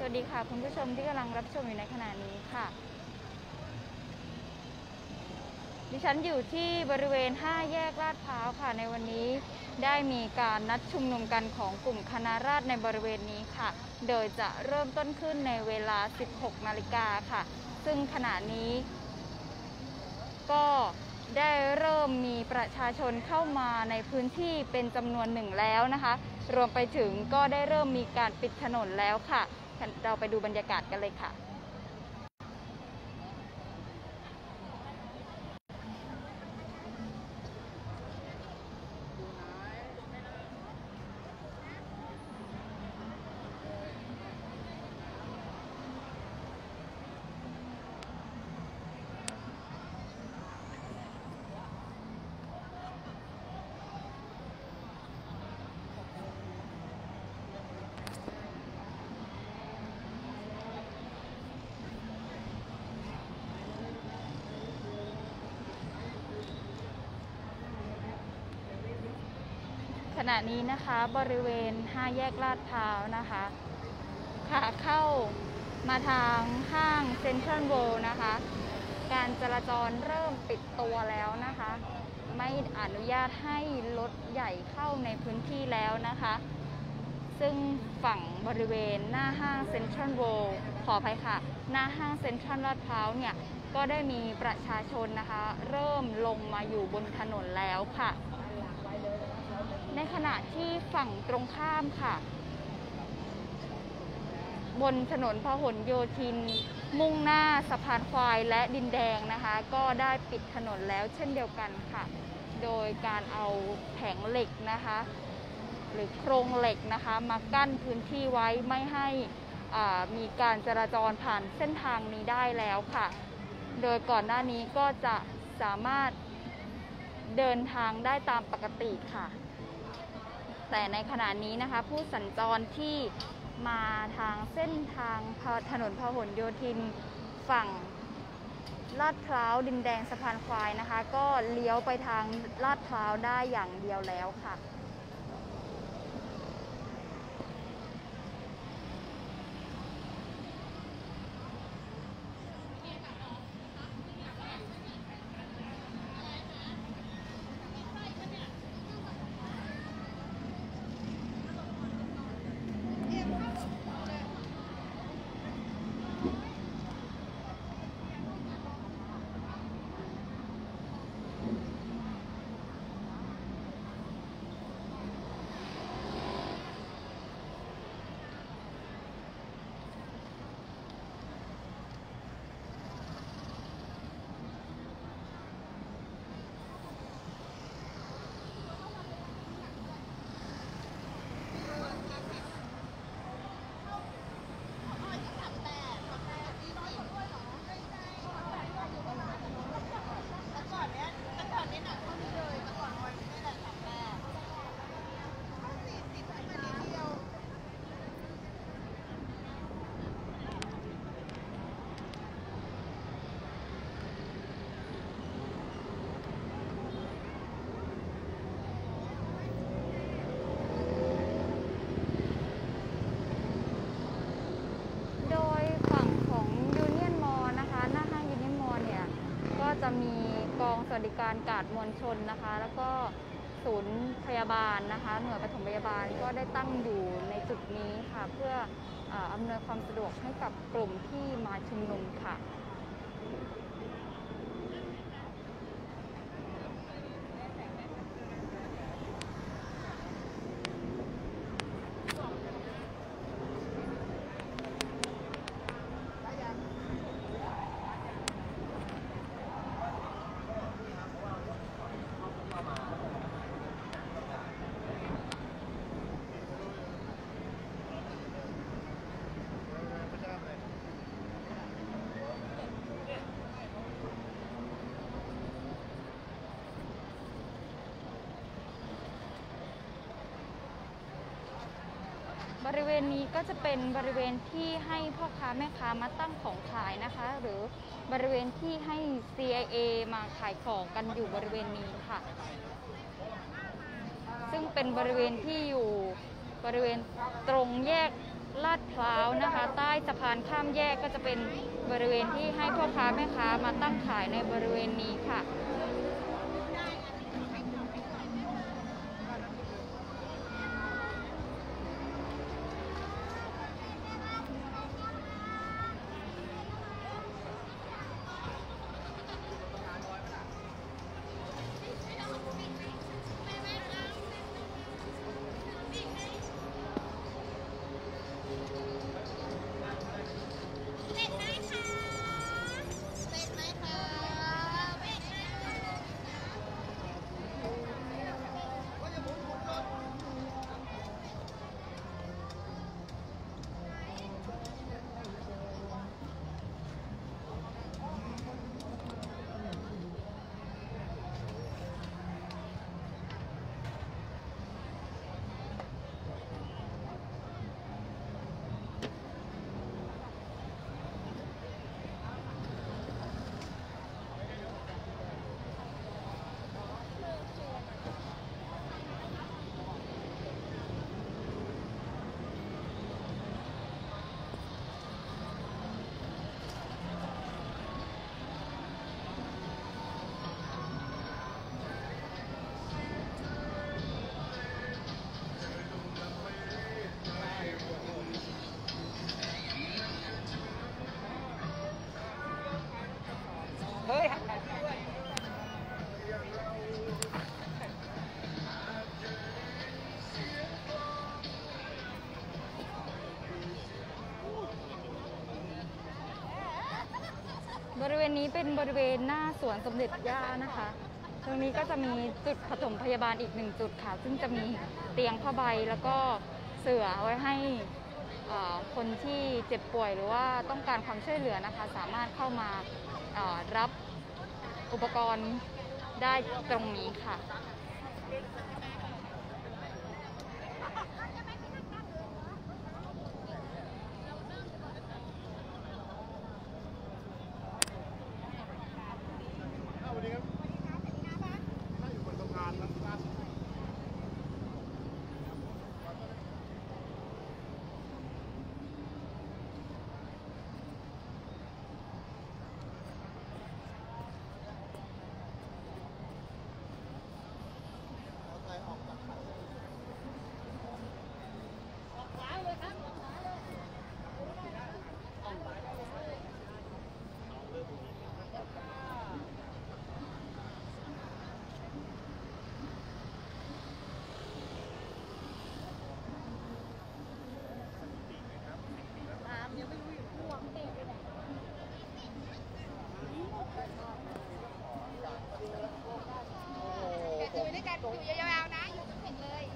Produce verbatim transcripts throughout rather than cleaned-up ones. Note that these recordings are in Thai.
วัสดีค่ะคุณผู้ชมที่กำลังรับชมอยู่ในขณะนี้ค่ะดิฉันอยู่ที่บริเวณห้าแยกลาดพร้าวค่ะในวันนี้ได้มีการนัดชุมนุมกันของกลุ่มคณะราษฎรในบริเวณนี้ค่ะโดยจะเริ่มต้นขึ้นในเวลา สิบหกนาฬิกาค่ะซึ่งขณะนี้ก็ได้เริ่มมีประชาชนเข้ามาในพื้นที่เป็นจำนวนหนึ่งแล้วนะคะรวมไปถึงก็ได้เริ่มมีการปิดถนนแล้วค่ะเราไปดูบรรยากาศกันเลยค่ะขณะนี้นะคะบริเวณห้าแยกลาดพร้าวนะคะขาเข้ามาทางห้างเซ็นทรัลเวิลด์นะคะการจราจรเริ่มปิดตัวแล้วนะคะไม่อนุญาตให้รถใหญ่เข้าในพื้นที่แล้วนะคะซึ่งฝั่งบริเวณหน้าห้างเซ็นทรัลเวิลด์ขออภัยค่ะหน้าห้างเซ็นทรัลลาดพร้าวเนี่ยก็ได้มีประชาชนนะคะเริ่มลงมาอยู่บนถนนแล้วค่ะในขณะที่ฝั่งตรงข้ามค่ะบนถนนพหลโยธินมุ่งหน้าสะพานควายและดินแดงนะคะก็ได้ปิดถนนแล้วเช่นเดียวกันค่ะโดยการเอาแผงเหล็กนะคะหรือโครงเหล็กนะคะมากั้นพื้นที่ไว้ไม่ให้มีการจราจรผ่านเส้นทางนี้ได้แล้วค่ะโดยก่อนหน้านี้ก็จะสามารถเดินทางได้ตามปกติค่ะแต่ในขณะนี้นะคะผู้สัญจรที่มาทางเส้นทางถนนพหลโยธินฝั่งลาดพร้าวดินแดงสะพานควายนะคะก็เลี้ยวไปทางลาดพร้าวได้อย่างเดียวแล้วค่ะจะมีกองสวัสดิการการ์ดมวลชนนะคะแล้วก็ศูนย์พยาบาลนะคะหน่วยปฐมพยาบาลก็ได้ตั้งอยู่ในจุดนี้ค่ะเพื่ออำนวยความสะดวกให้กับกลุ่มที่มาชุมนุมค่ะบริเวณนี้ก็จะเป็นบริเวณที่ให้พ่อค้าแม่ค้ามาตั้งของขายนะคะหรือบริเวณที่ให้ ซี ไอ เอ มาขายของกันอยู่บริเวณนี้ค่ะซึ่งเป็นบริเวณที่อยู่บริเวณตรงแยกลาดพร้าวนะคะใต้สะพานข้ามแยกก็จะเป็นบริเวณที่ให้พ่อค้าแม่ค้ามาตั้งขายในบริเวณนี้ค่ะ บริเวณนี้เป็นบริเวณหน้าสวนสมเด็จย่านะคะ ตรงนี้ก็จะมีจุดปฐมพยาบาลอีกหนึ่งจุดค่ะ ซึ่งจะมีเตียงผ้าใบแล้วก็เสื่อไว้ให้คนที่เจ็บป่วยหรือว่าต้องการความช่วยเหลือนะคะ สามารถเข้ามารับอุปกรณ์ได้ตรงนี้ค่ะอยู่ด้วยกันอยู่ยาวๆนะอยู่จนถึงเลย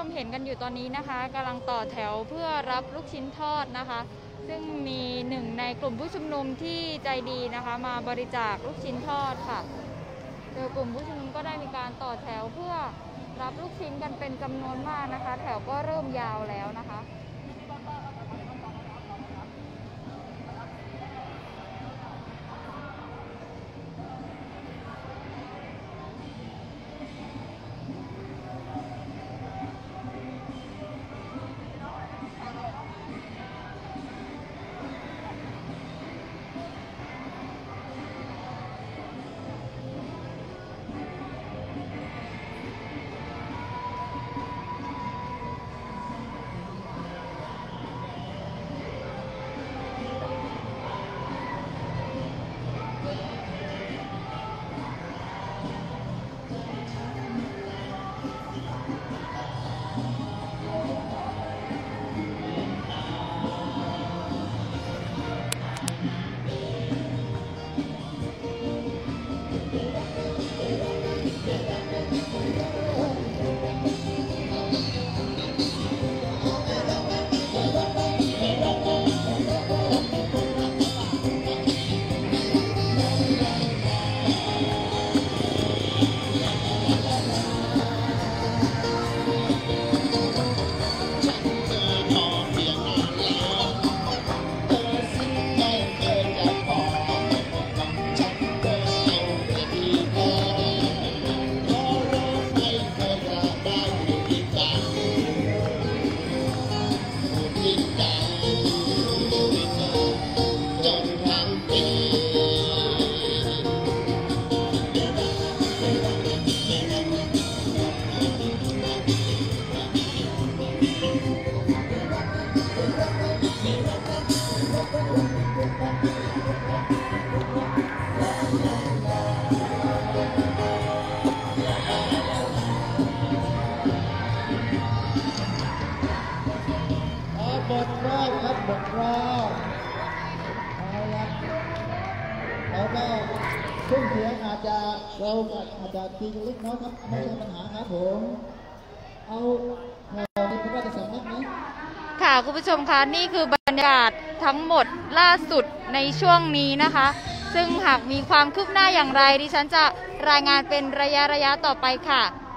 มเห็นกันอยู่ตอนนี้นะคะกำลังต่อแถวเพื่อรับลูกชิ้นทอดนะคะซึ่งมีหนึ่งในกลุ่มผู้ชุมนุมที่ใจดีนะคะมาบริจาคลูกชิ้นทอดค่ะโดยกลุ่มผู้ชุมนุมก็ได้มีการต่อแถวเพื่อรับลูกชิ้นกันเป็นจำนวนมากนะคะแถวก็เริ่มยาวแล้วนะคะหมดรอบครับหมดรอบเอาละแล้วก็เครื่องเสียงอาจจะเราอาจจะตีกันเล็กน้อยครับไม่ใช่ปัญหาครับผมเอาเรามีพระราชสำนักไหมค่ะคุณผู้ชมคะนี่คือบรรยากาศทั้งหมดล่าสุดในช่วงนี้นะคะซึ่งหากมีความคืบหน้าอย่างไรดิฉันจะรายงานเป็นระยะระยะต่อไปค่ะ